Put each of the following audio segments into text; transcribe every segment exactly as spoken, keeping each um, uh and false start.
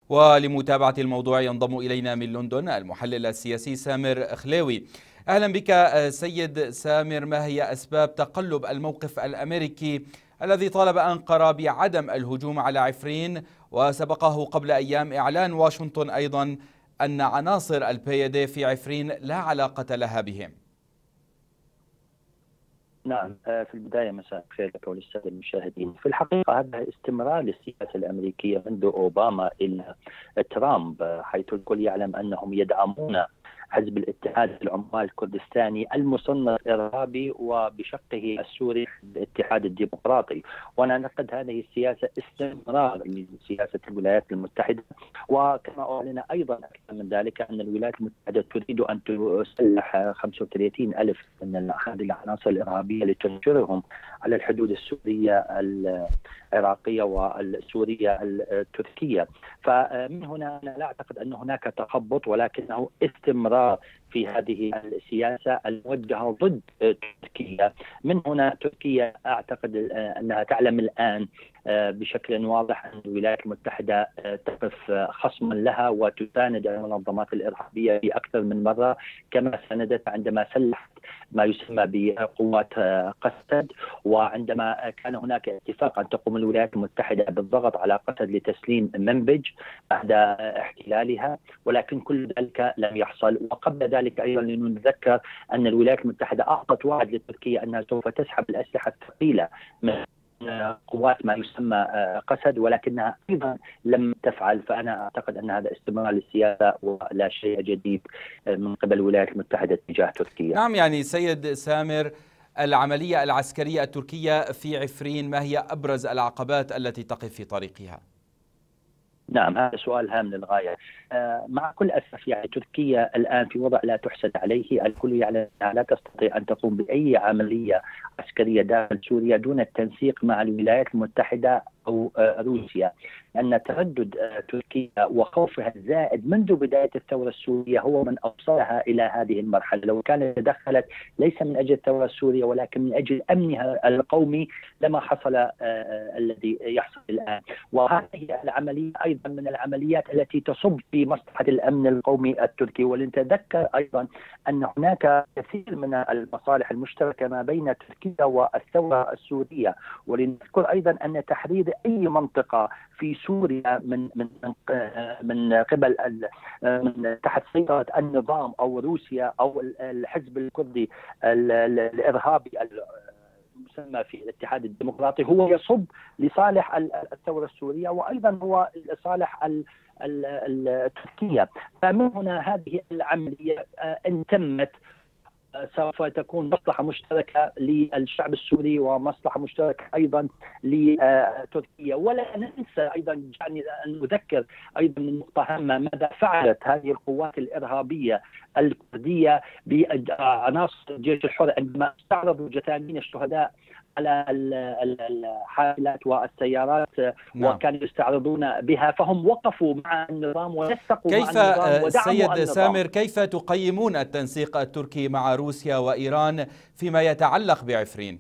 ولمتابعة الموضوع ينضم إلينا من لندن المحلل السياسي سامر خليوي. أهلا بك سيد سامر. ما هي أسباب تقلب الموقف الأمريكي الذي طالب أنقرة بعدم الهجوم على عفرين، وسبقه قبل أيام إعلان واشنطن أيضا أن عناصر البي دي في عفرين لا علاقة لها بهم؟ نعم، في البداية مساء الخير لك وللسادة المشاهدين. في الحقيقة هذا استمرار للسياسة الأمريكية منذ أوباما إلى ترامب، حيث الكل يعلم أنهم يدعمون حزب الاتحاد العمال الكردستاني المصنف إرهابي وبشقه السوري الاتحاد الديمقراطي. وأنا أعتقد هذه السياسة استمرار لسياسة الولايات المتحدة، وكما أعلن أيضا أكثر من ذلك أن الولايات المتحدة تريد أن تسلح خمسة وثلاثين ألف من هذه العناصر الإرهابية لتنشرهم على الحدود السورية العراقية والسورية التركية. فمن هنا أنا لا أعتقد أن هناك تخبط، ولكنه استمرار في هذه السياسة الموجهة ضد تركيا. من هنا تركيا أعتقد أنها تعلم الآن بشكل واضح أن الولايات المتحدة تقف خصما لها وتساند المنظمات الإرهابية في أكثر من مرة، كما ساندت عندما سلحت ما يسمى بقوات قسد، وعندما كان هناك اتفاق أن تقوم الولايات المتحدة بالضغط على قسد لتسليم منبج بعد احتلالها، ولكن كل ذلك لم يحصل. وقبل ذلك أيضا لنتذكر أن الولايات المتحدة أعطت وعد لتركيا أنها سوف تسحب الأسلحة الثقيلة من قوات ما يسمى قسد، ولكنها أيضا لم تفعل. فأنا أعتقد أن هذا استمرار للسياسة ولا شيء جديد من قبل الولايات المتحدة تجاه تركيا. نعم، يعني سيد سامر، العملية العسكرية التركية في عفرين ما هي أبرز العقبات التي تقف في طريقها؟ نعم، هذا سؤال هام للغاية. آه مع كل أسف يعني تركيا الآن في وضع لا تحسد عليه. الكل يعلم أنها لا تستطيع أن تقوم بأي عملية عسكرية داخل سوريا دون التنسيق مع الولايات المتحدة أو آه روسيا، لأن تردد آه تركيا وخوفها الزائد منذ بداية الثورة السورية هو من أوصلها إلى هذه المرحلة. لو كانت تدخلت ليس من أجل الثورة السورية ولكن من أجل أمنها القومي لما حصل آه الذي يحصل الآن. وهذه العملية أيضا من العمليات التي تصب في مصلحة الأمن القومي التركي. ولنتذكر أيضا أن هناك كثير من المصالح المشتركة ما بين تركيا والثورة السورية. ولنذكر أيضا أن تحرير أي منطقة في سوريا من من من قبل من تحت سيطرة النظام أو روسيا أو الحزب الكردي الإرهابي المسمى في الاتحاد الديمقراطي هو يصب لصالح الثورة السورية، وأيضا هو لصالح التركية. فمن هنا هذه العملية إن تمت سوف تكون مصلحة مشتركة للشعب السوري ومصلحة مشتركة أيضا لتركيا. ولا ننسى أيضا يعني أن نذكر أيضا من نقطة هامة ماذا فعلت هذه القوات الإرهابية الكردية بعناصر الجيش الحر عندما استعرضوا جثامين الشهداء على الحافلات والسيارات. نعم. وكانوا يستعرضون بها، فهم وقفوا مع النظام ونسقوا مع النظام ودعموا سيد النظام. سامر، كيف تقيمون التنسيق التركي مع روسيا وإيران فيما يتعلق بعفرين؟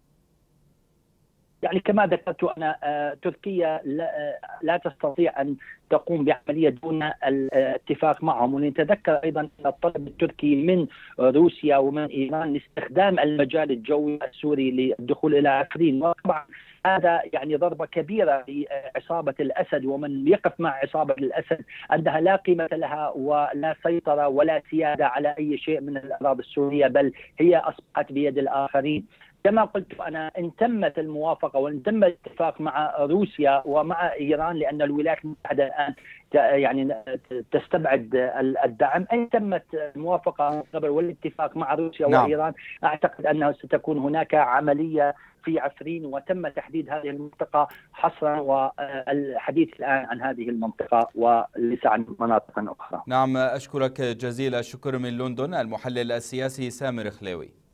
يعني كما ذكرت أنا تركيا لا, لا تستطيع أن تقوم بعملية دون الاتفاق معهم. ونتذكر أيضا أن الطلب التركي من روسيا ومن إيران لاستخدام المجال الجوي السوري للدخول إلى عفرين، وطبعا هذا يعني ضربة كبيرة لعصابة الأسد. ومن يقف مع عصابة الأسد أنها لا قيمة لها ولا سيطرة ولا سيادة على أي شيء من الأراضي السورية، بل هي أصبحت بيد الآخرين. كما قلت أنا، إن تمت الموافقة وإن تم الاتفاق مع روسيا ومع إيران، لأن الولايات المتحدة الآن يعني تستبعد الدعم، إن تمت الموافقة والاتفاق مع روسيا نعم. وإيران، أعتقد أنه ستكون هناك عملية في عفرين وتم تحديد هذه المنطقة حصرا، والحديث الآن عن هذه المنطقة وليس عن مناطق أخرى. نعم، أشكرك جزيل الشكر من لندن المحلل السياسي سامر خليوي.